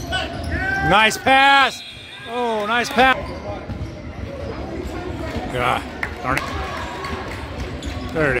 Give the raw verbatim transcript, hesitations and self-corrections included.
Nice pass. Oh, nice pass. God, darn it. There it is.